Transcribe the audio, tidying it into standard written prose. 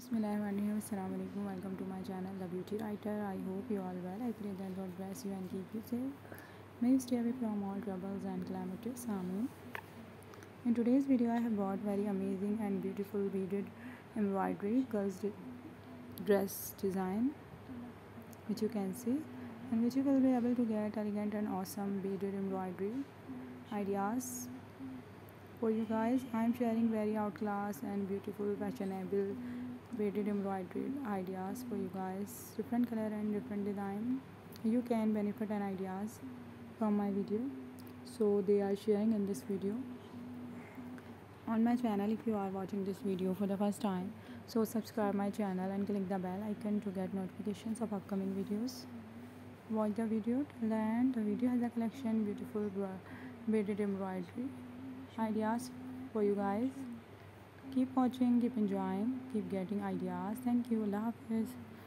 Bismillahirrahmanirrahim. Assalamu alaikum. Welcome to my channel, The Beauty Writer. I hope you all well. I pray that God bless you and keep you safe. May you stay away from all troubles and calamities. Amen. In today's video, I have brought very amazing and beautiful beaded embroidery girls dress design, which you can see, and which you will be able to get elegant and awesome beaded embroidery ideas for you guys. I am sharing very outclass and beautiful fashionable beaded embroidery ideas for you guys, different color and different design. You can benefit and ideas from my video, so they are sharing in this video on my channel. If you are watching this video for the first time, so subscribe my channel and click the bell icon to get notifications of upcoming videos. Watch the video till the end. The video has a collection beautiful beaded embroidery ideas for you guys. Keep watching, keep enjoying, keep getting ideas. Thank you. Allah Hafiz.